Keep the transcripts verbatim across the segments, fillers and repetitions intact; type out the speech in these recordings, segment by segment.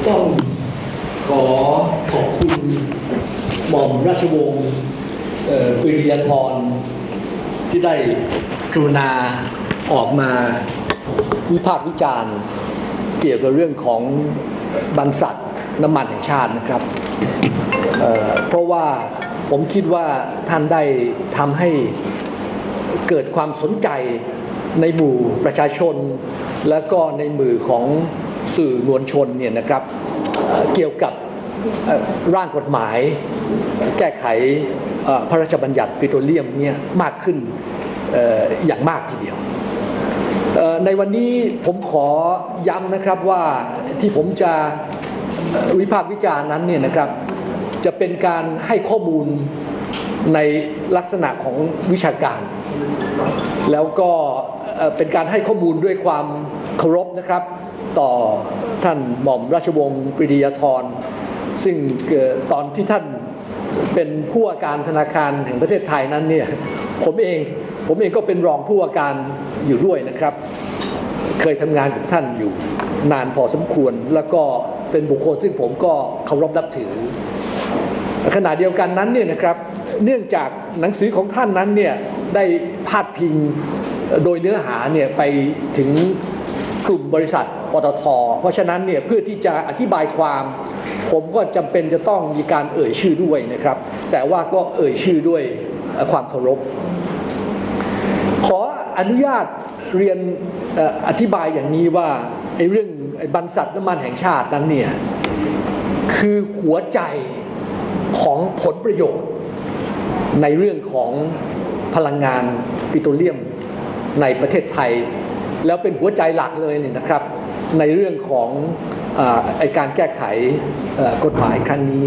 ต้องขอขอบคุณหม่อมราชวงศ์ปรียาธรที่ได้กรุณาออกมาวิพากษ์วิจารณ์เกี่ยวกับเรื่องของบรรษัทน้ำมันแห่งชาตินะครับ เอ่อ เพราะว่าผมคิดว่าท่านได้ทำให้เกิดความสนใจในหมู่ประชาชนและก็ในมือของสื่อมวลชนเนี่ยนะครับเกี่ยวกับร่างกฎหมายแก้ไขพระราชบัญญัติปิโตรเลียมเนี่ยมากขึ้นอย่างมากทีเดียวในวันนี้ผมขอย้ำนะครับว่าที่ผมจะวิพากษ์วิจารณ์นั้นเนี่ยนะครับจะเป็นการให้ข้อมูลในลักษณะของวิชาการแล้วก็เป็นการให้ข้อมูลด้วยความเคารพนะครับต่อท่านหม่อมราชวงศ์ปรียาธรซึ่งตอนที่ท่านเป็นผู้ว่าการธนาคารแห่งประเทศไทยนั้นเนี่ยผมเองผมเองก็เป็นรองผู้ว่าการอยู่ด้วยนะครับเคยทำงานกับท่านอยู่นานพอสมควรแล้วก็เป็นบุคคลซึ่งผมก็เคารพนับถือขณะเดียวกันนั้นเนี่ยนะครับเนื่องจากหนังสือของท่านนั้นเนี่ยได้พาดพิงโดยเนื้อหาเนี่ยไปถึงกลุ่มบริษัทปตท.เพราะฉะนั้นเนี่ยเพื่อที่จะอธิบายความผมก็จำเป็นจะต้องมีการเอ่ยชื่อด้วยนะครับแต่ว่าก็เอ่ยชื่อด้วยความเคารพขออนุญาตเรียนอธิบายอย่างนี้ว่าไอ้เรื่องไอ้บรรษัทน้ำมันแห่งชาตินั้นเนี่ยคือหัวใจของผลประโยชน์ในเรื่องของพลังงานปิโตรเลียมในประเทศไทยแล้วเป็นหัวใจหลักเลยเนี่ยนะครับในเรื่องของไอ้การแก้ไขกฎหมายครั้งนี้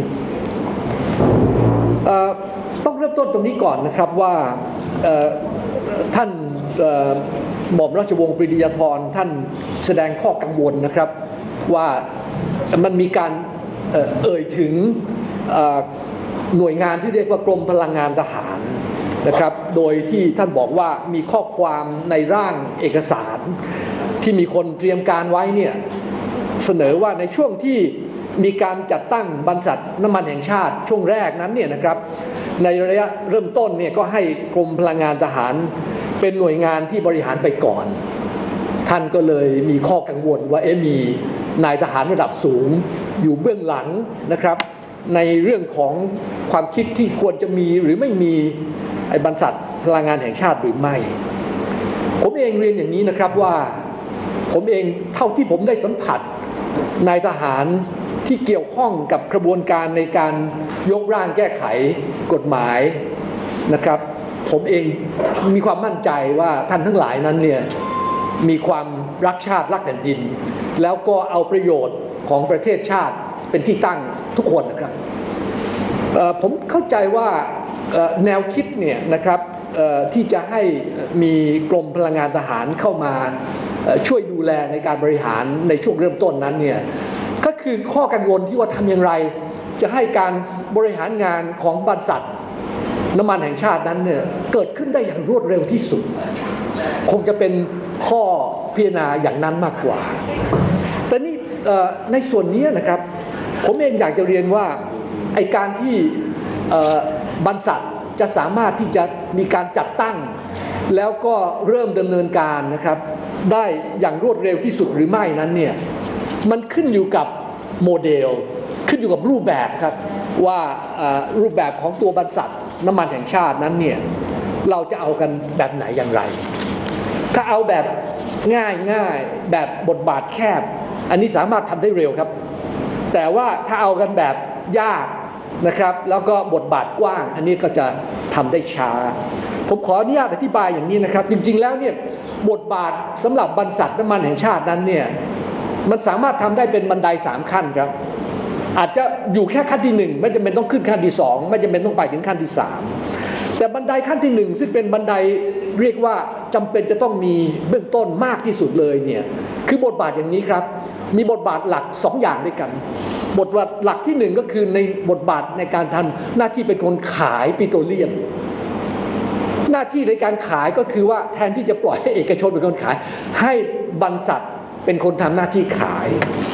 ต้องเริ่มต้นตรงนี้ก่อนนะครับว่าท่านหม่อมราชวงศ์ปรียาธรท่านแสดงข้อกังวลนะครับว่ามันมีการเอ่ยถึงหน่วยงานที่เรียกว่ากรมพลังงานทหารนะครับโดยที่ท่านบอกว่ามีข้อความในร่างเอกสารที่มีคนเตรียมการไว้เนี่ยเสนอว่าในช่วงที่มีการจัดตั้งบรรษัทน้ำมันแห่งชาติช่วงแรกนั้นเนี่ยนะครับในระยะเริ่มต้นเนี่ยก็ให้กรมพลังงานทหารเป็นหน่วยงานที่บริหารไปก่อนท่านก็เลยมีข้อกังวลว่าเอ๊ะมีนายทหารระดับสูงอยู่เบื้องหลังนะครับในเรื่องของความคิดที่ควรจะมีหรือไม่มีไอ้บรรษัทพลังงานแห่งชาติหรือไม่ผมเองเรียนอย่างนี้นะครับว่าผมเองเท่าที่ผมได้สัมผัสนายทหารที่เกี่ยวข้องกับกระบวนการในการยกร่างแก้ไขกฎหมายนะครับผมเองมีความมั่นใจว่าท่านทั้งหลายนั้นเนี่ยมีความรักชาติรักแผ่นดินแล้วก็เอาประโยชน์ของประเทศชาติเป็นที่ตั้งทุกคนนะครับผมเข้าใจว่าแนวคิดเนี่ยนะครับที่จะให้มีกรมพลังงานทหารเข้ามาช่วยดูแลในการบริหารในช่วงเริ่มต้นนั้นเนี่ยก็คือข้อกังวลที่ว่าทำอย่างไรจะให้การบริหารงานของบรรษัทน้ำมันแห่งชาตินั้นเนี่ยเกิดขึ้นได้อย่างรวดเร็วที่สุดคงจะเป็นข้อพิจารณาอย่างนั้นมากกว่าแต่นี่ในส่วนนี้นะครับผมเองอยากจะเรียนว่าไอ้การที่บรรษัทจะสามารถที่จะมีการจัดตั้งแล้วก็เริ่มดำเนินการนะครับได้อย่างรวดเร็วที่สุดหรือไม่นั้นเนี่ยมันขึ้นอยู่กับโมเดลขึ้นอยู่กับรูปแบบครับว่ารูปแบบของตัวบรรษัทน้ำมันแห่งชาตินั้นเนี่ยเราจะเอากันแบบไหนอย่างไรถ้าเอาแบบง่ายง่ายแบบบทบาทแคบอันนี้สามารถทำได้เร็วครับแต่ว่าถ้าเอากันแบบยากนะครับแล้วก็บทบาทกว้างอันนี้ก็จะทำได้ช้าผมขออนุญาตอธิบายอย่างนี้นะครับจริงๆแล้วเนี่ยบทบาทสำหรับบรรษัทน้ำมันแห่งชาตินั้นเนี่ยมันสามารถทำได้เป็นบันไดสามขั้นครับอาจจะอยู่แค่ขั้นที่หนึ่งไม่จำเป็นต้องขึ้นขั้นที่สองไม่จำเป็นต้องไปถึงขั้นที่สามแต่บันไดขั้นที่หนึ่งซึ่งเป็นบันไดเรียกว่าจำเป็นจะต้องมีเบื้องต้นมากที่สุดเลยเนี่ยคือบทบาทอย่างนี้ครับมีบทบาทหลักสองอย่างด้วยกันบทบาทหลักที่หนึ่งก็คือในบทบาทในการทำหน้าที่เป็นคนขายปิโตรเลียมหน้าที่ในการขายก็คือว่าแทนที่จะปล่อยให้เอกชนเป็นคนขายให้บรรษัทเป็นคนทำหน้าที่ขาย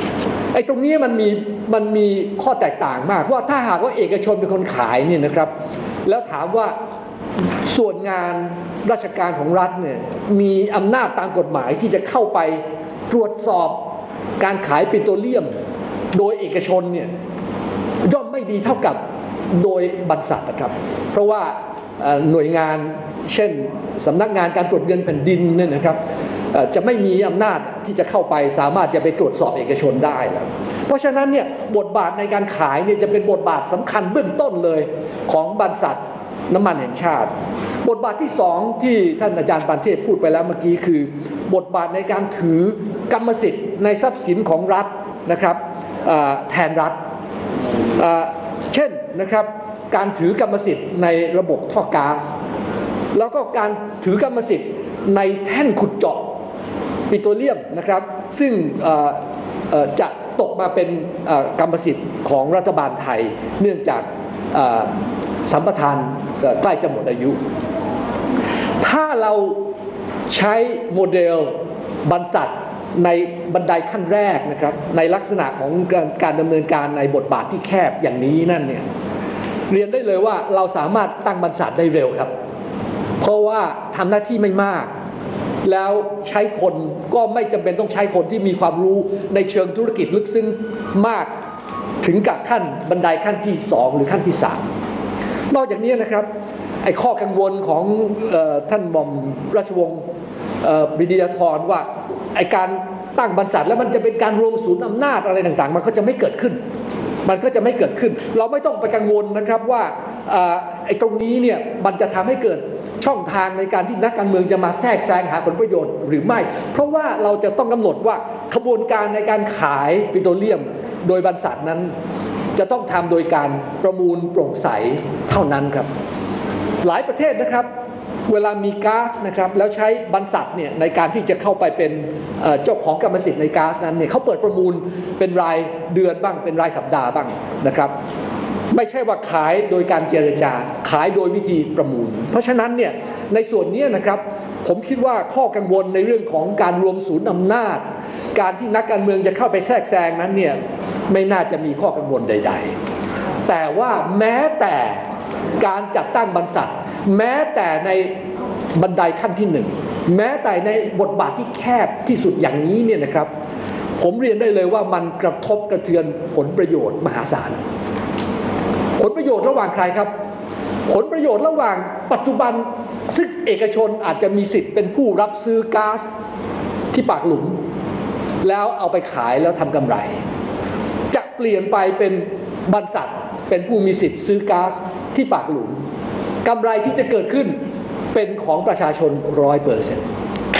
ไอ้ตรงนี้มันมีมันมีข้อแตกต่างมากว่าถ้าหากว่าเอกชนเป็นคนขายเนี่ยนะครับแล้วถามว่าส่วนงานราชการของรัฐเนี่ยมีอำนาจตามกฎหมายที่จะเข้าไปตรวจสอบการขายปิโตรเลียมโดยเอกชนเนี่ยย่อมไม่ดีเท่ากับโดยบรรษัทนะครับเพราะว่าหน่วยงานเช่นสำนักงานการตรวจเงินแผ่นดินเนี่ยนะครับจะไม่มีอำนาจที่จะเข้าไปสามารถจะไปตรวจสอบเอกชนได้แล้วเพราะฉะนั้นเนี่ยบทบาทในการขายเนี่ยจะเป็นบทบาทสำคัญเบื้องต้นเลยของบรรษัทน้ำมันแห่งชาติบทบาทที่สองที่ท่านอาจารย์ปานเทพพูดไปแล้วเมื่อกี้คือบทบาทในการถือกรรมสิทธิ์ในทรัพย์สินของรัฐนะครับแทนรัฐเช่นนะครับการถือกรรมสิทธิ์ในระบบท่อก๊าซแล้วก็การถือกรรมสิทธิ์ในแท่นขุดเจาะปิโตรเลียมนะครับซึ่งจะตกมาเป็นกรรมสิทธิ์ของรัฐบาลไทยเนื่องจากสัมปทานใกล้จะหมดอายุถ้าเราใช้โมเดลบรรษัทในบันไดขั้นแรกนะครับในลักษณะของการดำเนินการในบทบาทที่แคบอย่างนี้นั่นเนี่ยเรียนได้เลยว่าเราสามารถตั้งบรรษัทได้เร็วครับเพราะว่าทำหน้าที่ไม่มากแล้วใช้คนก็ไม่จำเป็นต้องใช้คนที่มีความรู้ในเชิงธุรกิจลึกซึ้งมากถึงกับขั้นบันไดขั้นที่สองหรือขั้นที่สามนอกจากนี้นะครับไอ้ข้อกังวลของเอ่อท่านหม่อมราชวงศ์ปรีดียาธรว่าไอ้การตั้งบรรษัทแล้วมันจะเป็นการรวมศูนย์อำนาจอะไรต่างๆมันก็จะไม่เกิดขึ้นมันก็จะไม่เกิดขึ้นเราไม่ต้องไปกังวลนะครับว่าไอ้ตรงนี้เนี่ยมันจะทำให้เกิดช่องทางในการที่นักการเมืองจะมาแทรกแซงหาผลประโยชน์หรือไม่เพราะว่าเราจะต้องกำหนดว่าขบวนการในการขายปิโตรเลียมโดยบรรษัทนั้นจะต้องทำโดยการประมูลโปร่งใสเท่านั้นครับหลายประเทศนะครับเวลามีก๊าซนะครับแล้วใช้บรรษัทเนี่ยในการที่จะเข้าไปเป็นเจ้าของกรรมสิทธิ์ในก๊าซนั้นเนี่ยเขาเปิดประมูลเป็นรายเดือนบ้างเป็นรายสัปดาห์บ้างนะครับไม่ใช่ว่าขายโดยการเจรจาขายโดยวิธีประมูลเพราะฉะนั้นเนี่ยในส่วนนี้นะครับผมคิดว่าข้อกังวลในเรื่องของการรวมศูนย์อำนาจการที่นักการเมืองจะเข้าไปแทรกแซงนั้นเนี่ยไม่น่าจะมีข้อกังวลใดๆแต่ว่าแม้แต่การจัดตั้งบรรษัทแม้แต่ในบันไดขั้นที่หนึ่งแม้แต่ในบทบาทที่แคบที่สุดอย่างนี้เนี่ยนะครับผมเรียนได้เลยว่ามันกระทบกระเทือนผลประโยชน์มหาศาลผลประโยชน์ระหว่างใครครับผลประโยชน์ระหว่างปัจจุบันซึ่งเอกชนอาจจะมีสิทธิ์เป็นผู้รับซื้อก๊าซที่ปากหลุมแล้วเอาไปขายแล้วทำกำไรจะเปลี่ยนไปเป็นบรรษัทเป็นผู้มีสิทธิ์ซื้อก๊าซที่ปากหลุมกำไรที่จะเกิดขึ้นเป็นของประชาชนร้อยเปอร์เซ็นต์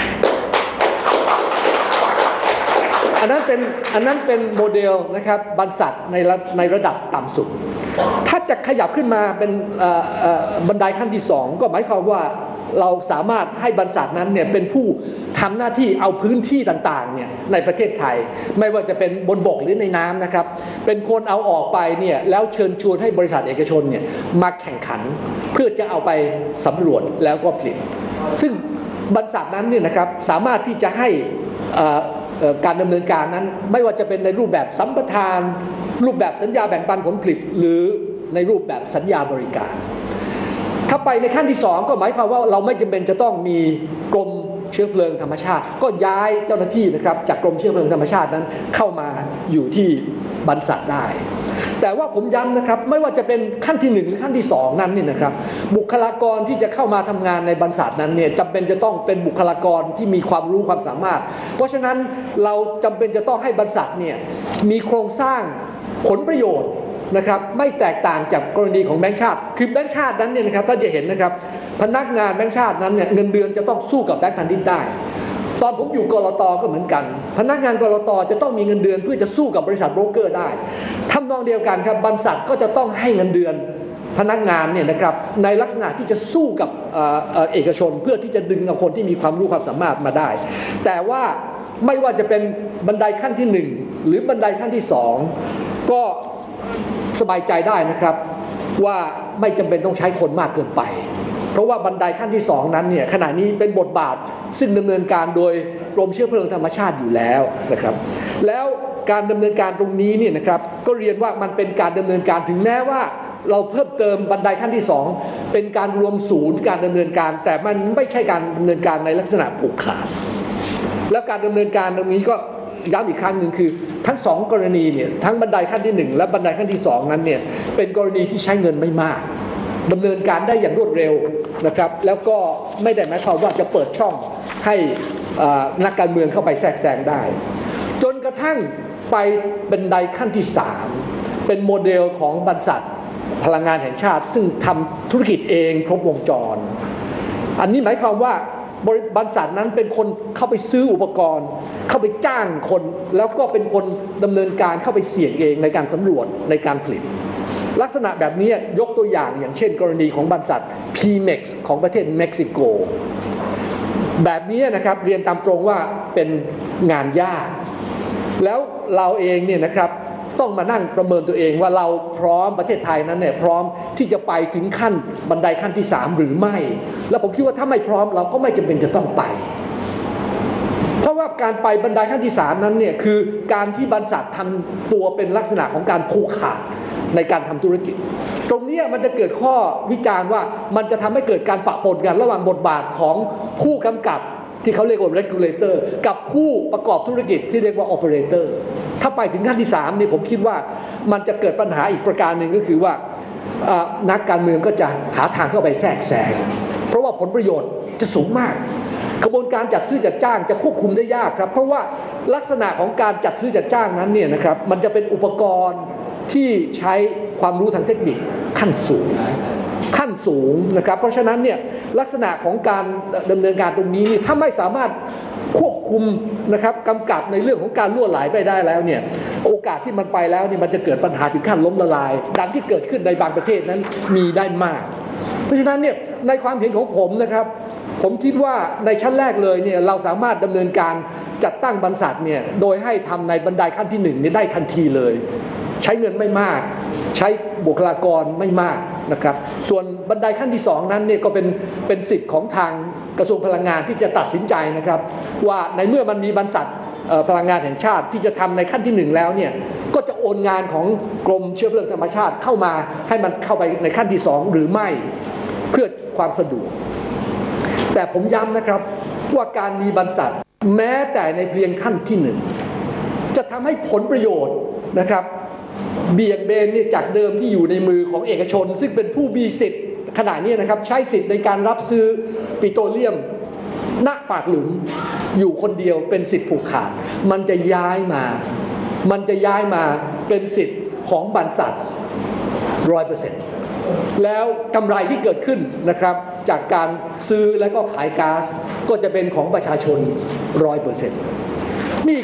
อันนั้นเป็นอันนั้นเป็นโมเดลนะครับบรรษัทในในระดับต่ำสุดถ้าจะขยับขึ้นมาเป็นบันไดขั้นที่สองก็หมายความว่าเราสามารถให้บรรษัทนั้นเนี่ยเป็นผู้ทำหน้าที่เอาพื้นที่ต่างๆเนี่ยในประเทศไทยไม่ว่าจะเป็นบนบกหรือในน้ำนะครับเป็นคนเอาออกไปเนี่ยแล้วเชิญชวนให้บริษัทเอกชนเนี่ยมาแข่งขันเพื่อจะเอาไปสำรวจแล้วก็ผลิตซึ่งบรรษัทนั้นเนี่ยนะครับสามารถที่จะให้การดำเนินการนั้นไม่ว่าจะเป็นในรูปแบบสัมปทานรูปแบบสัญญาแบ่งปันผลผลิตหรือในรูปแบบสัญญาบริการถ้าไปในขั้นที่สองก็หมายความว่าเราไม่จำเป็นจะต้องมีกรมเชื้อเพลิงธรรมชาติก็ย้ายเจ้าหน้าที่นะครับจากกรมเชื้อเพลิงธรรมชาตินั้นเข้ามาอยู่ที่บรรษัทได้แต่ว่าผมย้ำนะครับไม่ว่าจะเป็นขั้นที่หนึ่งหรือขั้นที่สองนั้นนี่นะครับบุคลากรที่จะเข้ามาทำงานในบรรษัทนั้นเนี่ยจำเป็นจะต้องเป็นบุคลากรที่มีความรู้ความสามารถเพราะฉะนั้นเราจำเป็นจะต้องให้บรรษัทเนี่ยมีโครงสร้างผลประโยชน์นะครับไม่แตกต่างจากกรณีของแบงก์ชาติคือแบงก์ชาตินั้นเนี่ยนะครับถ้าจะเห็นนะครับพนักงานแบงก์ชาตินั้นเนี่ยเงินเดือนจะต้องสู้กับแบงก์พาณิชย์ได้ตอนผมอยู่กลต.ก็เหมือนกันพนักงานกลต.จะต้องมีเงินเดือนเพื่อจะสู้กับบริษัทโบรกเกอร์ได้ทำนองเดียวกันครับบรรษัทก็จะต้องให้เงินเดือนพนักงานเนี่ยนะครับในลักษณะที่จะสู้กับเอกชนเพื่อที่จะดึงเอาคนที่มีความรู้ความสามารถมาได้แต่ว่าไม่ว่าจะเป็นบันไดขั้นที่หนึ่งหรือบันไดขั้นที่สองก็สบายใจได้นะครับว่าไม่จำเป็นต้องใช้คนมากเกินไปเพราะว่าบันไดขั้นที่สองนั้นเนี่ยขณะนี้เป็นบทบาทซึ่งดำเนินการโดยกรมเชื้อเพลิงธรรมชาติอยู่แล้วนะครับแล้วการดำเนินการตรงนี้เนี่ยนะครับก็เรียนว่ามันเป็นการดำเนินการถึงแม้ว่าเราเพิ่มเติมบันไดขั้นที่สองเป็นการรวมศูนย์การดำเนินการแต่มันไม่ใช่การดำเนินการในลักษณะผูกขาดแล้วการดำเนินการตรงนี้ก็ย้ำอีกครั้งหนึ่งคือทั้งสองกรณีเนี่ยทั้งบันไดขั้นที่หนึ่งและบันไดขั้นที่สองนั้นเนี่ยเป็นกรณีที่ใช้เงินไม่มากดำเนินการได้อย่างรวดเร็วนะครับแล้วก็ไม่ได้หมายความว่าจะเปิดช่องให้นักการเมืองเข้าไปแทรกแซงได้จนกระทั่งไปบันไดขั้นที่สามเป็นโมเดลของบริษัทพลังงานแห่งชาติซึ่งทำธุรกิจเองครบวงจรอันนี้หมายความว่าบริษัทนั้นเป็นคนเข้าไปซื้ออุปกรณ์เข้าไปจ้างคนแล้วก็เป็นคนดำเนินการเข้าไปเสี่ยงเองในการสำรวจในการผลิตลักษณะแบบนี้ยกตัวอย่างอย่างเช่นกรณีของบริษัท พี เม็กซ์ ของประเทศเม็กซิโกแบบนี้นะครับเรียนตามตรงว่าเป็นงานยากแล้วเราเองเนี่ยนะครับต้องมานั่งประเมินตัวเองว่าเราพร้อมประเทศไทยนั้นเนี่ยพร้อมที่จะไปถึงขั้นบันไดขั้นที่สามหรือไม่แล้วผมคิดว่าถ้าไม่พร้อมเราก็ไม่จำเป็นจะต้องไปเพราะว่าการไปบันไดขั้นที่สามนั้นเนี่ยคือการที่บริษัททำตัวเป็นลักษณะของการผูกขาดในการทำธุรกิจตรงนี้มันจะเกิดข้อวิจารณ์ว่ามันจะทำให้เกิดการปะปนกันระหว่างบทบาทของผู้กำกับที่เขาเรียกว่า regulator กับผู้ประกอบธุรกิจที่เรียกว่า operator ถ้าไปถึงขั้นที่สามนี่ผมคิดว่ามันจะเกิดปัญหาอีกประการหนึ่งก็คือว่านักการเมืองก็จะหาทางเข้าไปแทรกแซงเพราะว่าผลประโยชน์จะสูงมากกระบวนการจัดซื้อจัดจ้างจะควบคุมได้ยากครับเพราะว่าลักษณะของการจัดซื้อจัดจ้างนั้นเนี่ยนะครับมันจะเป็นอุปกรณ์ที่ใช้ความรู้ทางเทคนิคขั้นสูงขั้นสูงนะครับเพราะฉะนั้นเนี่ยลักษณะของการดำเนินการตรงนี้นี่ถ้าไม่สามารถควบคุมนะครับกำกับในเรื่องของการล่วไหลไปได้แล้วเนี่ยโอกาสที่มันไปแล้วนี่มันจะเกิดปัญหาถึงขั้นล้มละลายดังที่เกิดขึ้นในบางประเทศนั้นมีได้มากเพราะฉะนั้นเนี่ยในความเห็นของผมนะครับผมคิดว่าในชั้นแรกเลยเนี่ยเราสามารถดำเนินการจัดตั้งบริษัทเนี่ยโดยให้ทำในบันไดขั้นที่หนึ่งนี่ได้ทันทีเลยใช้เงินไม่มากใช้บุคลากรไม่มากนะครับส่วนบันไดขั้นที่สองนั้นเนี่ยก็เป็นเป็นสิทธิ์ของทางกระทรวงพลังงานที่จะตัดสินใจนะครับว่าในเมื่อมันมีบริษัทพลังงานแห่งชาติที่จะทำในขั้นที่หนึ่งแล้วเนี่ยก็จะโอนงานของกรมเชื้อเพลิงธรรมชาติเข้ามาให้มันเข้าไปในขั้นที่สองหรือไม่เพื่อความสะดวกแต่ผมย้ำนะครับว่าการมีบริษัทแม้แต่ในเพียงขั้นที่หนึ่งจะทำให้ผลประโยชน์นะครับเบี่ยงเบนเนี่ยจากเดิมที่อยู่ในมือของเอกชนซึ่งเป็นผู้มีสิทธิ์ขณะนี้นะครับใช้สิทธิ์ในการรับซื้อปิโตรเลียมณปากหลุมอยู่คนเดียวเป็นสิทธิ์ผูกขาดมันจะย้ายมามันจะย้ายมาเป็นสิทธิ์ของบริษัทร้อยเปอร์เซ็นต์แล้วกำไรที่เกิดขึ้นนะครับจากการซื้อและก็ขายก๊าซก็จะเป็นของประชาชนร้อยเปอร์เซ็นต์มี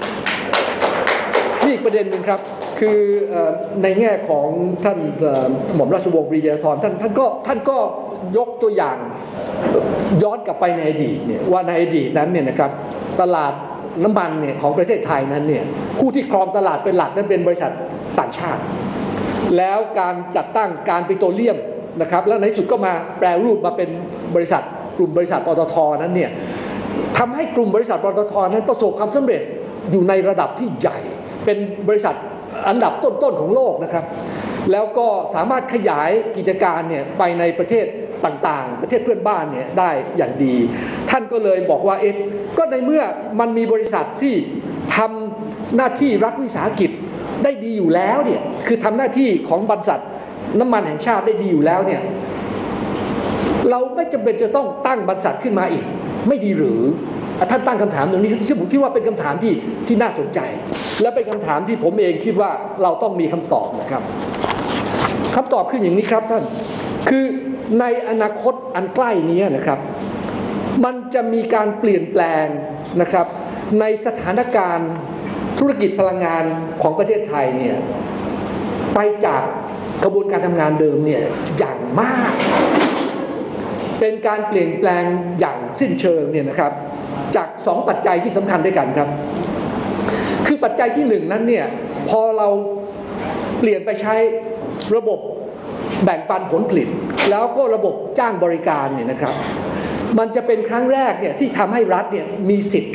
มีอีกประเด็นหนึ่งครับคือในแง่ของท่านหม่อมราชวงศ์ปรีดียาธรท่านท่านก็ท่านก็ยกตัวอย่างย้อนกลับไปในอดีตเนี่ยว่าในอดีตนั้นเนี่ยนะครับตลาดน้ำมันเนี่ยของประเทศไทยนั้นเนี่ยผู้ที่ครองตลาดเป็นหลักนั้นเป็นบริษัทต่างชาติแล้วการจัดตั้งการปิโตรเลียมนะครับแล้วในที่สุดก็มาแปรรูปมาเป็นบริษัทกลุ่มบริษัทปตท.นั้นเนี่ยทำให้กลุ่มบริษัทปตท.นั้นประสบความสำเร็จอยู่ในระดับที่ใหญ่เป็นบริษัทอันดับต้นๆของโลกนะครับแล้วก็สามารถขยายกิจการเนี่ยไปในประเทศต่างๆประเทศเพื่อนบ้านเนี่ยได้อย่างดีท่านก็เลยบอกว่าเอ๊ะก็ในเมื่อมันมีบริษัทที่ทำหน้าที่รัฐวิสาหกิจได้ดีอยู่แล้วเนี่ยคือทำหน้าที่ของบริษัทน้ำมันแห่งชาติได้ดีอยู่แล้วเนี่ยเราไม่จำเป็นจะต้องตั้งบริษัทขึ้นมาอีกไม่ดีหรือท่านตั้งคำถามตรงนี้ซึ่งผมคิดว่าเป็นคำถามที่ที่น่าสนใจและเป็นคำถามที่ผมเองคิดว่าเราต้องมีคำตอบนะครับคำตอบคืออย่างนี้ครับท่านคือในอนาคตอันใกล้นี้นะครับมันจะมีการเปลี่ยนแปลงนะครับในสถานการณ์ธุรกิจพลังงานของประเทศไทยเนี่ยไปจากกระบวนการทำงานเดิมเนี่ยอย่างมากเป็นการเปลี่ยนแปลงอย่างสิ้นเชิงเนี่ยนะครับจากสองปัจจัยที่สำคัญด้วยกันครับคือปัจจัยที่หนึ่งนั้นเนี่ยพอเราเปลี่ยนไปใช้ระบบแบ่งปันผลผลิตแล้วก็ระบบจ้างบริการเนี่ยนะครับมันจะเป็นครั้งแรกเนี่ยที่ทำให้รัฐเนี่ยมีสิทธิ์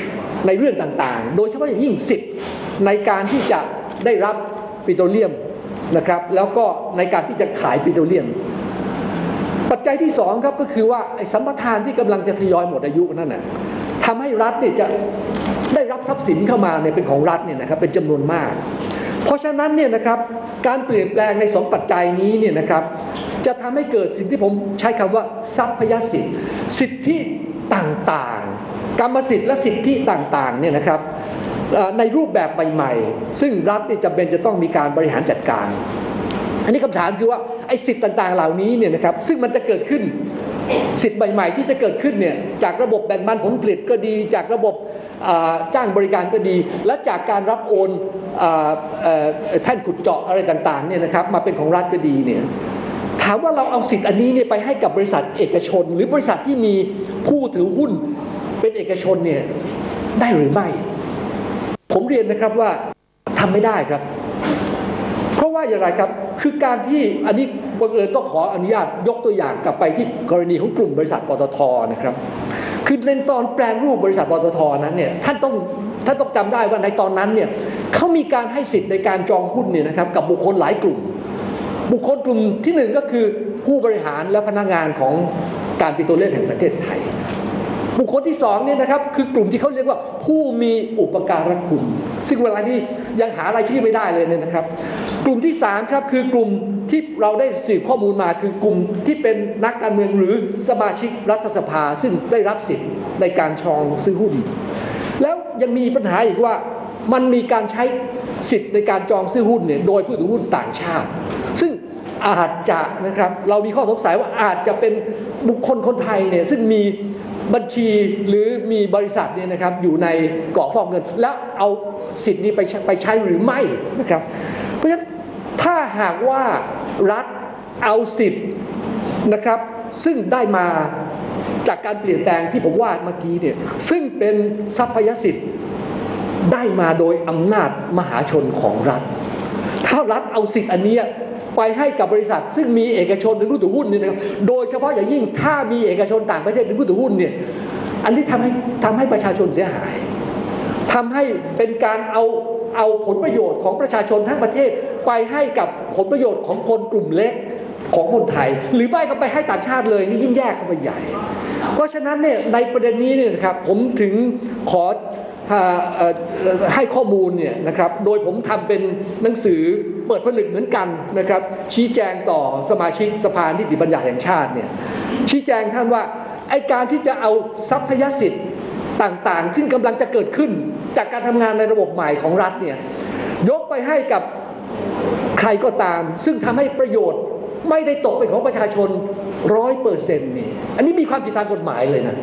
ในเรื่องต่างๆโดยเฉพาะอย่างยิ่งสิทธิ์ในการที่จะได้รับปิโตรเลียมนะครับแล้วก็ในการที่จะขายปิโตรเลียมปัจจัยที่สองครับก็คือว่าไอ้สัมปทานที่กำลังจะทยอยหมดอายุนั่นน่ะทำให้รัฐเนี่ยจะได้รับทรัพย์สินเข้ามาเนี่ยเป็นของรัฐเนี่ยนะครับเป็นจำนวนมากเพราะฉะนั้นเนี่ยนะครับการเปลี่ยนแปลงในสองปัจจัยนี้เนี่ยนะครับจะทำให้เกิดสิ่งที่ผมใช้คำว่าทรัพยสิทธิ์สิทธิต่างๆกรรมสิทธิ์และสิทธิต่างๆเนี่ยนะครับในรูปแบบใหม่ๆซึ่งรัฐเนี่ยจำเป็นจะต้องมีการบริหารจัดการอันนี้คำถามคือว่าไอ้สิทธิ์ต่างๆเหล่านี้เนี่ยนะครับซึ่งมันจะเกิดขึ้นสิทธิ์ใหม่ๆที่จะเกิดขึ้นเนี่ยจากระบบแบ่งปันผลผลิตก็ดีจากระบบจ้างบริการก็ดีและจากการรับโอนแท่นขุดเจาะอะไรต่างๆเนี่ยนะครับมาเป็นของรัฐก็ดีเนี่ยถามว่าเราเอาสิทธิ์อันนี้เนี่ยไปให้กับบริษัทเอกชนหรือบริษัทที่มีผู้ถือหุ้นเป็นเอกชนเนี่ยได้หรือไม่ผมเรียนนะครับว่าทำไม่ได้ครับเพราะว่าอย่างไรครับคือการที่อันนี้บังเอิญต้องขออนุญาตยกตัวอย่างกลับไปที่กรณีของกลุ่มบริษัทปตท.นะครับคือในตอนแปลงรูปบริษัทปตท.นั้นเนี่ยท่านต้องท่านต้องจำได้ว่าในตอนนั้นเนี่ยเขามีการให้สิทธิ์ในการจองหุ้นเนี่ยนะครับกับบุคคลหลายกลุ่มบุคคลกลุ่มที่หนึ่งก็คือผู้บริหารและพนักงานของการปิโตรเลียมแห่งประเทศไทยบุคคลที่สองเนี่ยนะครับคือกลุ่มที่เขาเรียกว่าผู้มีอุปการะคุณซึ่งเวลานี้ยังหารายชื่อไม่ได้เลยเนี่ยนะครับกลุ่มที่สามครับคือกลุ่มที่เราได้สืบข้อมูลมาคือกลุ่มที่เป็นนักการเมืองหรือสมาชิกรัฐสภาซึ่งได้รับสิทธิ์ในการจองซื้อหุ้นแล้วยังมีปัญหาอีกว่ามันมีการใช้สิทธิ์ในการจองซื้อหุ้นเนี่ยโดยผู้ถือหุ้นต่างชาติซึ่งอาจจะนะครับเรามีข้อสงสัยว่าอาจจะเป็นบุคคลคนไทยเนี่ยซึ่งมีบัญชีหรือมีบริษัทเนี่ยนะครับอยู่ในเกาะฟอกเงินแล้วเอาสิทธิ์นี้ไปไปใช้หรือไม่นะครับเพราะฉะนั้นถ้าหากว่ารัฐเอาสิทธิ์นะครับซึ่งได้มาจากการเปลี่ยนแปลงที่ผมว่าเมื่อกี้เนี่ยซึ่งเป็นทรัพยสิทธิ์ได้มาโดยอำนาจมหาชนของรัฐถ้ารัฐเอาสิทธิ์อันนี้ไปให้กับบริษัทซึ่งมีเอกชนเป็นผู้ถือหุ้นเนี่ยนะครับโดยเฉพาะอย่างยิ่งถ้ามีเอกชนต่างประเทศเป็นผู้ถือหุ้นเนี่ยอันนี้ทำให้ทำให้ประชาชนเสียหายทำให้เป็นการเอาเอาผลประโยชน์ของประชาชนทั้งประเทศไปให้กับผลประโยชน์ของคนกลุ่มเล็กของคนไทยหรือไม่ก็ไปให้ต่างชาติเลยนี่ยิ่งแยกเข้าไปใหญ่เพราะฉะนั้นเนี่ยในประเด็นนี้เนี่ยครับผมถึงขอให้ข้อมูลเนี่ยนะครับโดยผมทำเป็นหนังสือเปิดผนึกเหมือนกันนะครับชี้แจงต่อสมาชิกสภานิติบัญญัติแห่งชาติเนี่ยชี้แจงท่านว่าไอ้การที่จะเอาทรัพยสิทธิ์ต่างๆที่กำลังจะเกิดขึ้นจากการทำงานในระบบใหม่ของรัฐเนี่ยยกไปให้กับใครก็ตามซึ่งทำให้ประโยชน์ไม่ได้ตกเป็นของประชาชนร้อยเปอร์เซ็นต์นี่อันนี้มีความผิดทางกฎหมายเลยนะ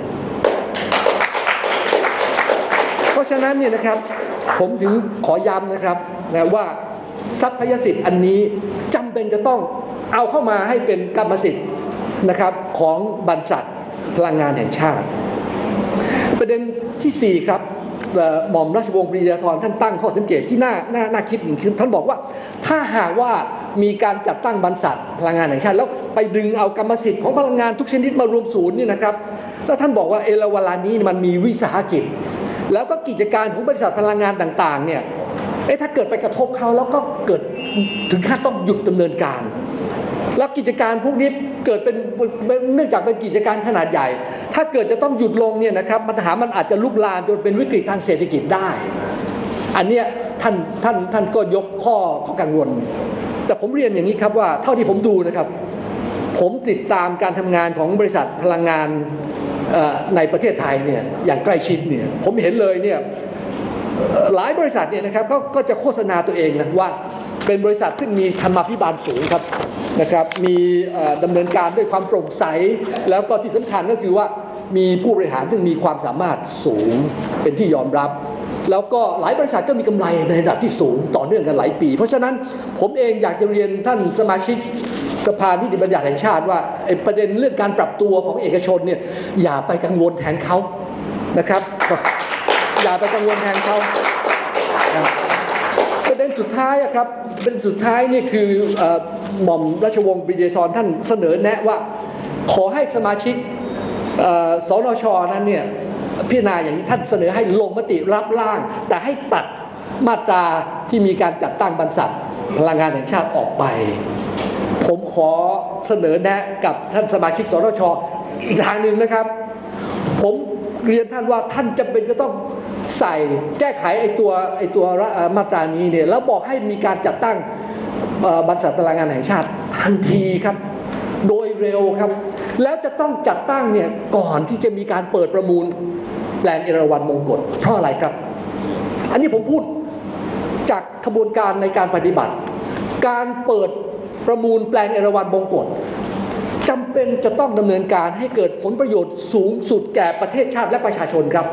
เพราะฉะนั้นเนี่ยนะครับผมถึงขอย้ำนะครับนะว่าทรัพยสิทธิ์อันนี้จำเป็นจะต้องเอาเข้ามาให้เป็นกรรมสิทธิ์นะครับของบรรษัทพลังงานแห่งชาติประเด็นที่สี่ครับหม่อมราชวงศ์ปรีดียาธรท่านตั้งข้อสังเกตที่น่าน่าน่าคิดหนึ่งคือท่านบอกว่าถ้าหากว่ามีการจัดตั้งบรรษัทพลังงานแห่งชาติแล้วไปดึงเอากรรมสิทธิ์ของพลังงานทุกชนิดมารวมศูนย์นี่นะครับแล้วท่านบอกว่าเอลเวลานี้มันมีวิสาหกิจแล้วก็กิจการของบริษัทพลังงานต่างๆเนี่ยเอ๊ะถ้าเกิดไปกระทบเขาแล้วก็เกิดถึงขั้นต้องหยุดดำเนินการแล้วกิจการพวกนี้เกิดเป็นเนื่องจากเป็นกิจการขนาดใหญ่ถ้าเกิดจะต้องหยุดลงเนี่ยนะครับปัญหามันอาจจะลุกลามจนเป็นวิกฤตทางเศรษฐกิจได้อันเนี้ยท่านท่านท่านก็ยกข้อข้อกังวลแต่ผมเรียนอย่างนี้ครับว่าเท่าที่ผมดูนะครับผมติดตามการทำงานของบริษัทพลังงานในประเทศไทยเนี่ยอย่างใกล้ชิดเนี่ยผมเห็นเลยเนี่ยหลายบริษัทเนี่ยนะครับก็ก็จะโฆษณาตัวเองนะว่าเป็นบริษัทซึ่งมีธรรมาภิบาลสูงครับนะครับมีดำเนินการด้วยความโปร่งใสแล้วก็ที่สำคัญก็คือว่ามีผู้บริหารซึ่งมีความสามารถสูงเป็นที่ยอมรับแล้วก็หลายบริษัทก็มีกำไรในระดับที่สูงต่อเนื่องกันหลายปีเพราะฉะนั้นผมเองอยากจะเรียนท่านสมาชิกสภานิติบัญญัติแห่งชาติว่าประเด็นเรื่องการปรับตัวของเอกชนเนี่ยอย่าไปกังวลแทนเขานะครับอย่าไปกังวลแทนเขาประเด็นสุดท้ายครับเป็นสุดท้ายนี่คือหม่อมราชวงศ์ปรีดียาธรท่านเสนอแนะว่าขอให้สมาชิกสนช.นั้นเนี่ยพิจารณาอย่างนี้ท่านเสนอให้ลงมติรับร่างแต่ให้ตัดมาตราที่มีการจัดตั้งบรรษัทพลังงานแห่งชาติออกไปผมขอเสนอแนะกับท่านสมาชิกสนช.อีกทางหนึ่งนะครับผมเรียนท่านว่าท่านจำเป็นจะต้องใส่แก้ไขไอ้ตัวไอ้ตัวมาตรานี้เนี่ยแล้วบอกให้มีการจัดตั้งบรรษัทพลังงานแห่งชาติทันทีครับโดยเร็วครับแล้วจะต้องจัดตั้งเนี่ยก่อนที่จะมีการเปิดประมูลแปลงเอราวัณมงกตเพราะอะไรครับอันนี้ผมพูดจากขบวนการในการปฏิบัติการเปิดประมูลแปลงเอราวัณมงกตจำเป็นจะต้องดำเนินการให้เกิดผลประโยชน์สูงสุดแก่ประเทศชาติและประชาชนครับ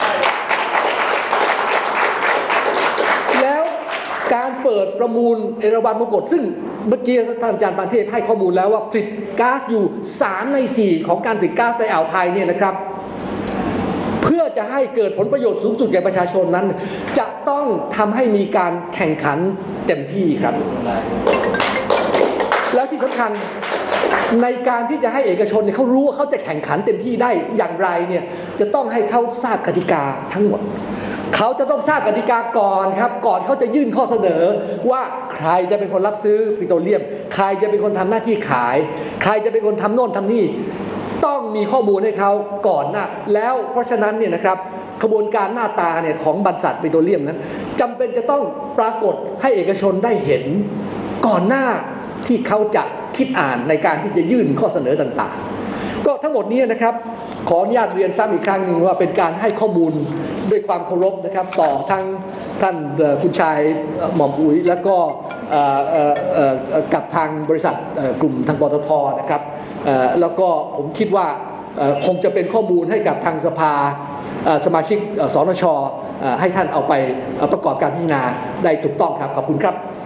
แล้วการเปิดประมูลเอราวัณมงกตซึ่งเมื่อกี้ท่านอาจารย์ปานเทพให้ข้อมูลแล้วว่าผลิตก๊าซอยู่สามในสี่ของการผลิตก๊าซในอ่าวไทยเนี่ยนะครับเพื่อจะให้เกิดผลประโยชน์สูงสุดแก่ประชาชนนั้นจะต้องทำให้มีการแข่งขันเต็มที่ครับแล้วที่สำคัญในการที่จะให้เอกชนเนี่ยเขารู้ว่าเขาจะแข่งขันเต็มที่ได้อย่างไรเนี่ยจะต้องให้เขาทราบกติกาทั้งหมดเขาจะต้องทราบกติกาก่อนครับก่อนเขาจะยื่นข้อเสนอว่าใครจะเป็นคนรับซื้อปิโตรเลียมใครจะเป็นคนทำหน้าที่ขายใครจะเป็นคนทำโน่นทำนี่ต้องมีข้อมูลให้เขาก่อนนะแล้วเพราะฉะนั้นเนี่ยนะครับขบวนการหน้าตาเนี่ยของบรรษัทปิโตรเลียมนั้นจำเป็นจะต้องปรากฏให้เอกชนได้เห็นก่อนหน้าที่เขาจะคิดอ่านในการที่จะยื่นข้อเสนอต่างๆก็ทั้งหมดนี้นะครับขออนุญาตเรียนซ้ำอีกครั้งหนึ่งว่าเป็นการให้ข้อมูลด้วยความเคารพนะครับต่อทั้งท่านคุณชายหม่อมอุ๋ยแล้วก็กับทางบริษัทกลุ่มทางปตท.นะครับแล้วก็ผมคิดว่าคงจะเป็นข้อมูลให้กับทางสภาสมาชิกสนช.ให้ท่านเอาไปประกอบการพิจารณาได้ถูกต้องครับขอบคุณครับ